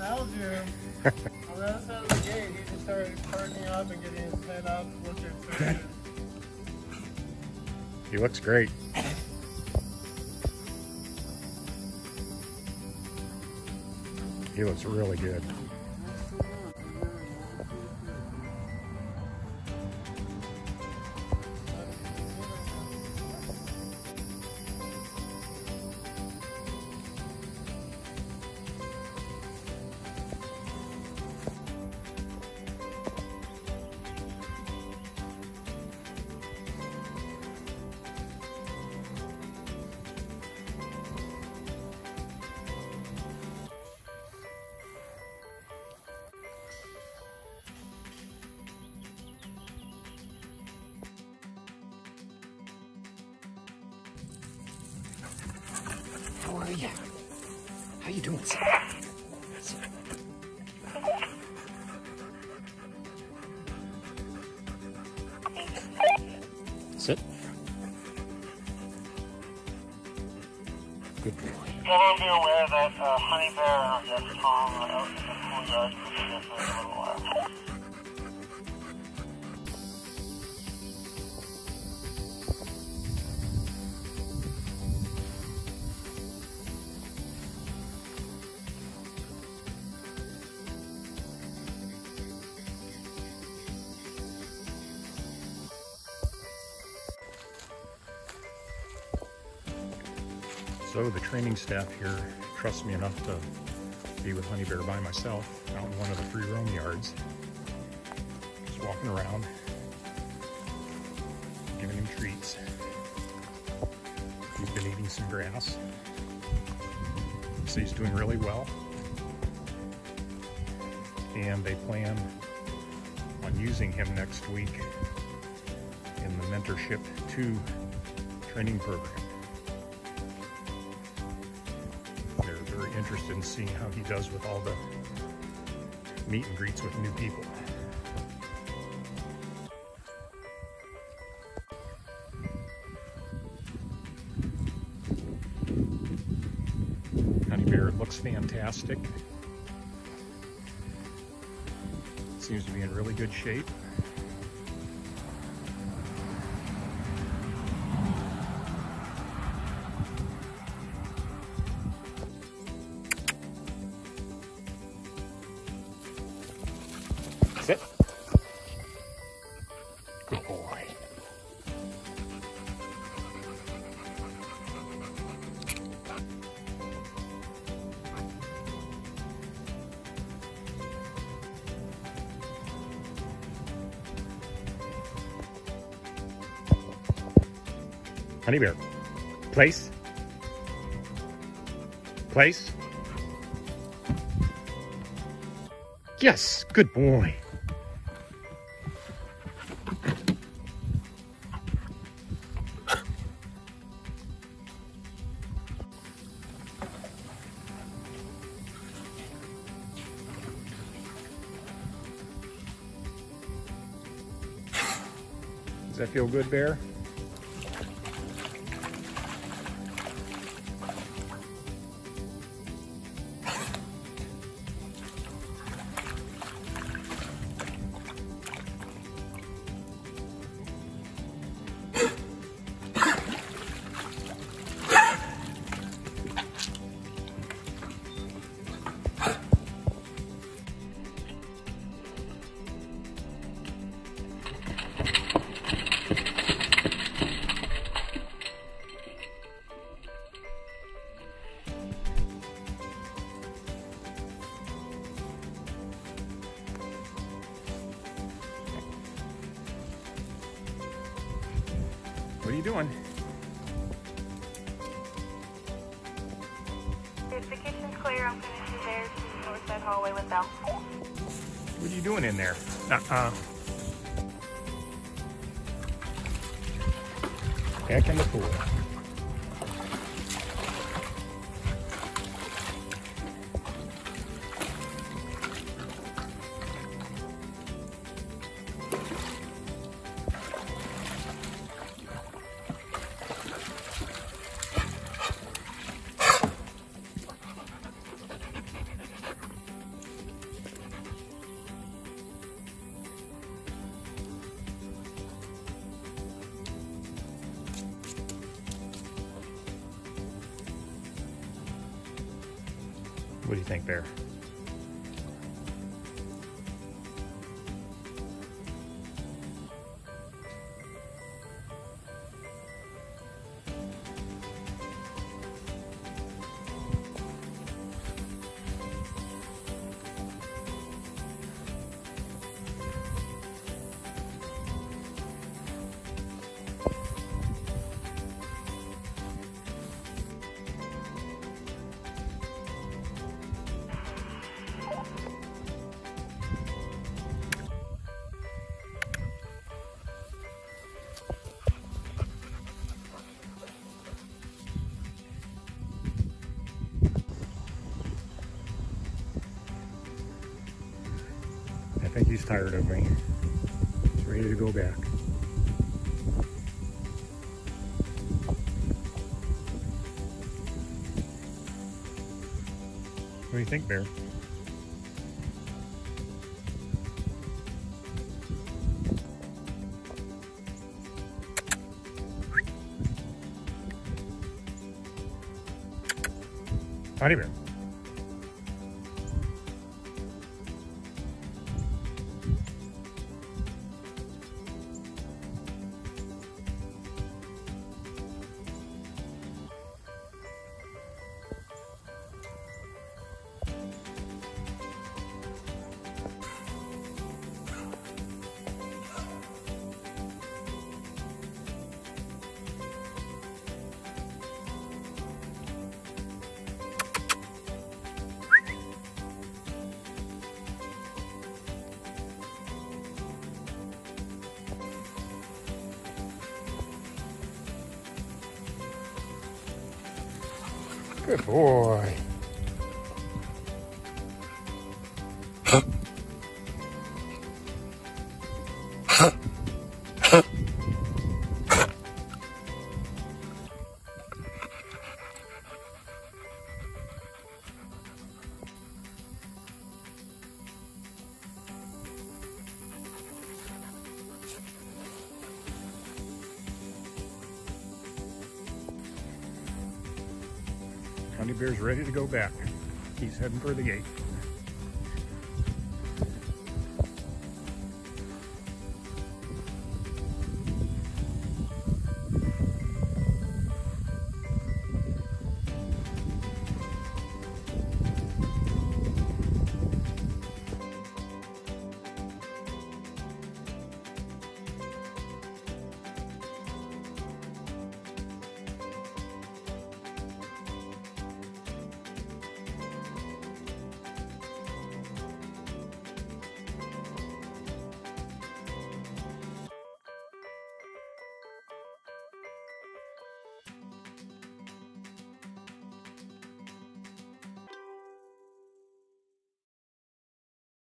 smells you. On the other side of the gate, he just started parting up and getting his head up, looking through. He looks great. He looks really good. How are you? How you doing, son? Sit. Good boy. Gotta be aware that honey bear gets Tom out in the schoolyard for a little while. So the training staff here trusts me enough to be with Honey Bear by myself out in one of the free roam yards. Just walking around, giving him treats. He's been eating some grass. So he's doing really well. And they plan on using him next week in the Mentorship 2 training program. They're very interested in seeing how he does with all the meet and greets with new people. Honey Bear looks fantastic. Seems to be in really good shape. Sit. Good boy. Honey Bear, place, place. Yes, good boy. Does that feel good, Bear? What are you doing? If the kitchen's clear, I'm finishing there to the north side hallway with Belle. What are you doing in there? Back in the pool. What do you think, Bear? I think he's tired of me. He's ready to go back. What do you think, Bear? Honey Bear. Good boy. Honey Bear's ready to go back. He's heading for the gate.